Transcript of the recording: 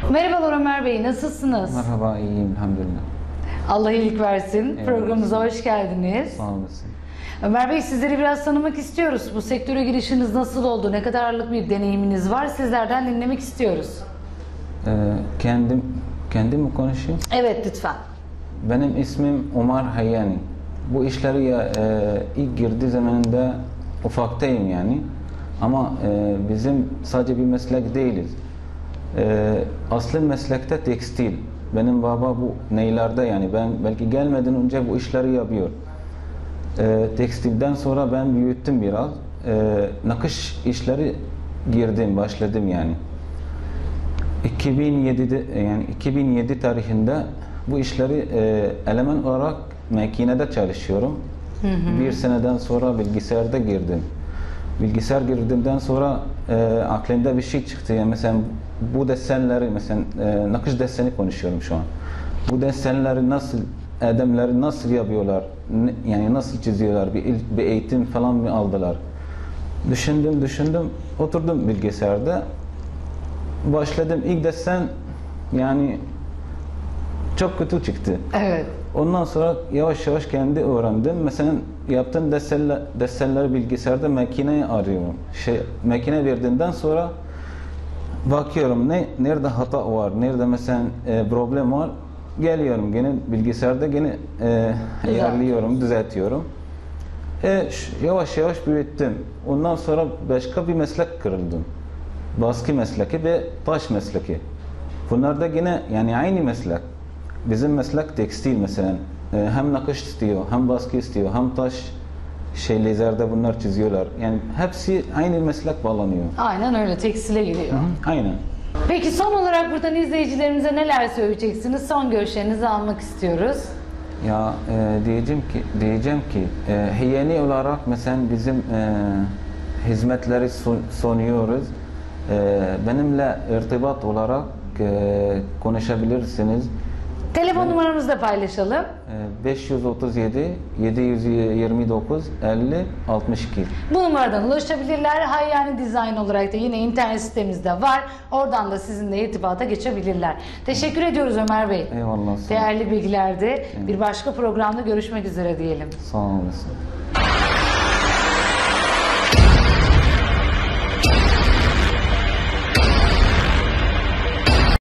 Merhabalar Ömer Bey, nasılsınız? Merhaba, iyiyim elhamdülillah. Allah iyilik versin. Evet. Programımıza hoş geldiniz. Sağ olasın. Ömer Bey, sizleri biraz tanımak istiyoruz. Bu sektöre girişiniz nasıl oldu? Ne kadarlık bir deneyiminiz var? Sizlerden dinlemek istiyoruz. Kendim mi konuşayım? Evet, lütfen. Benim ismim Ömer Hayyani. Bu işleri ilk girdiği zamanında ufaktayım yani. Ama bizim sadece bir meslek değiliz. Aslı meslekte tekstil. Benim baba bu neylerde yani ben belki gelmeden önce bu işleri yapıyor. Tekstilden sonra ben büyüttüm biraz. Nakış işleri başladım yani. 2007 tarihinde bu işleri eleman olarak makinede çalışıyorum. Bir seneden sonra bilgisayarda girdim. Bilgisayar girdiğimden sonra aklımda bir şey çıktı. Yani mesela bu desenleri, mesela nakış deseni konuşuyorum şu an. Bu desenleri nasıl, adamları nasıl yapıyorlar, yani nasıl çiziyorlar, bir eğitim falan mı aldılar? Düşündüm, oturdum bilgisayarda. Başladım ilk desen yani çok kötü çıktı. Evet. Ondan sonra yavaş yavaş kendi öğrendim. Mesela yaptığım desenleri bilgisayarda makineye arıyorum. Makine verdiğinden sonra bakıyorum nerede hata var, nerede mesela problem var. Geliyorum gene bilgisayarda ayarlıyorum, düzeltiyorum. Yavaş yavaş büyüttüm. Ondan sonra başka bir meslek kırıldım. Baskı mesleki ve taş mesleki. Bunlar da yine yani aynı meslek. Bizim meslek tekstil mesela. Hem nakış istiyor, hem baskı istiyor, hem taş lezerde bunlar çiziyorlar. Yani hepsi aynı meslek bağlanıyor. Aynen öyle, tekstile giriyor. Aynen. Peki son olarak buradan izleyicilerimize neler söyleyeceksiniz? Son görüşlerinizi almak istiyoruz. Ya diyeceğim ki Hayyani olarak mesela bizim hizmetleri sunuyoruz. Benimle irtibat olarak konuşabilirsiniz. Telefon numaramızı da paylaşalım. 537 729 50 62. Bu numaradan ulaşabilirler. Hayyani Design olarak da yine internet sitemizde var. Oradan da sizinle irtibata geçebilirler. Teşekkür ediyoruz Ömer Bey. Eyvallah. Değerli bilgilerdi. Bir başka programda görüşmek üzere diyelim. Sağ olasın.